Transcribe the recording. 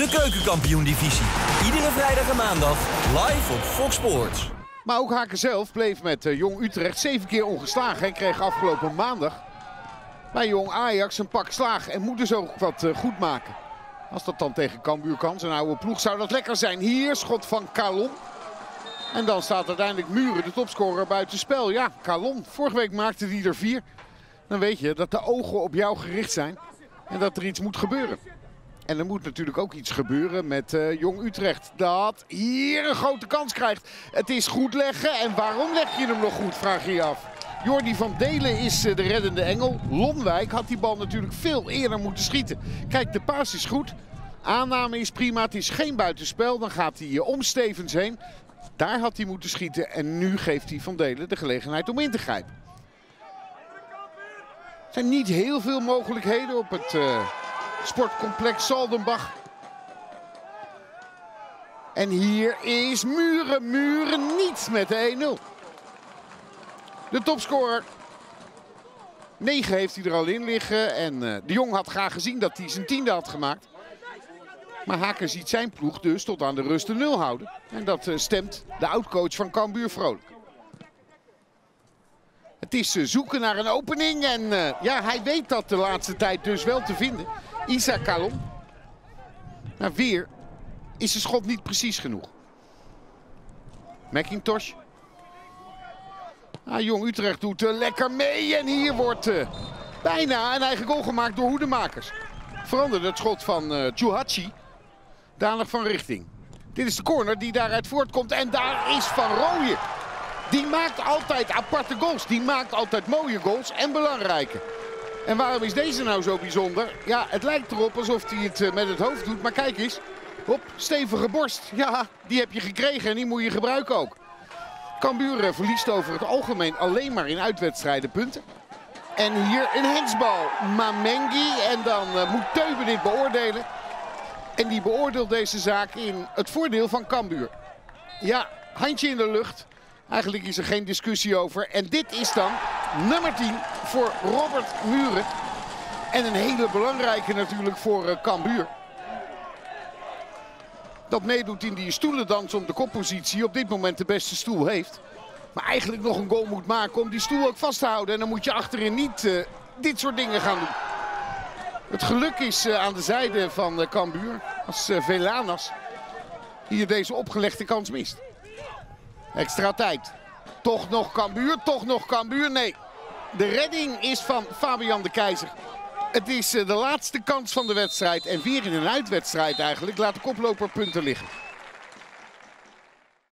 De Keukenkampioen-divisie. Iedere vrijdag en maandag live op Fox Sports. Maar ook Haken zelf bleef met Jong Utrecht 7 keer ongeslagen en kreeg afgelopen maandag bij Jong Ajax een pak slaag en moet dus ook wat goed maken. Als dat dan tegen Cambuur kan, zijn oude ploeg, zou dat lekker zijn. Hier, schot van Calon. En dan staat uiteindelijk Muren, de topscorer, buitenspel. Ja, Calon, vorige week maakte hij er 4. Dan weet je dat de ogen op jou gericht zijn en dat er iets moet gebeuren. En er moet natuurlijk ook iets gebeuren met Jong Utrecht. Dat hier een grote kans krijgt. Het is goed leggen. En waarom leg je hem nog goed, vraag je je af. Jordi van Delen is de reddende engel. Lonwijk had die bal natuurlijk veel eerder moeten schieten. Kijk, de paas is goed. Aanname is prima. Het is geen buitenspel. Dan gaat hij om Stevens heen. Daar had hij moeten schieten. En nu geeft hij Van Delen de gelegenheid om in te grijpen. Er zijn niet heel veel mogelijkheden op het sportcomplex Saldenbach. En hier is Muren. Muren niet met de 1-0. De topscorer. 9 heeft hij er al in liggen. En de Jong had graag gezien dat hij zijn 10e had gemaakt. Maar Haken ziet zijn ploeg dus tot aan de rust de 0 houden. En dat stemt de oud-coach van Cambuur vrolijk. Het is zoeken naar een opening. En ja, hij weet dat de laatste tijd dus wel te vinden. Issa Calon. Maar weer is zijn schot niet precies genoeg. McIntosh. Jong Utrecht doet lekker mee. En hier wordt bijna een eigen goal gemaakt door hoedemakers. Veranderde het schot van Chouhachi danig van richting. Dit is de corner die daaruit voortkomt. En daar is Van Rooyen. Die maakt altijd aparte goals. Die maakt altijd mooie goals en belangrijke. En waarom is deze nou zo bijzonder? Ja, het lijkt erop alsof hij het met het hoofd doet. Maar kijk eens. Hop, stevige borst. Ja, die heb je gekregen en die moet je gebruiken ook. Cambuur verliest over het algemeen alleen maar in uitwedstrijden punten. En hier een hensbal. Mamengi. En dan moet Teuben dit beoordelen. En die beoordeelt deze zaak in het voordeel van Cambuur. Ja, handje in de lucht. Eigenlijk is er geen discussie over. En dit is dan nummer 10 voor Robert Muren. En een hele belangrijke natuurlijk voor Cambuur. Dat meedoet in die stoelendans om de koppositie. Op dit moment de beste stoel heeft. Maar eigenlijk nog een goal moet maken om die stoel ook vast te houden. En dan moet je achterin niet dit soort dingen gaan doen. Het geluk is aan de zijde van Cambuur. Als Velanas hier deze opgelegde kans mist. Extra tijd. Toch nog Cambuur, toch nog Cambuur. Nee, de redding is van Fabian de Keizer. Het is de laatste kans van de wedstrijd. En weer in een uitwedstrijd eigenlijk laat de koploper punten liggen.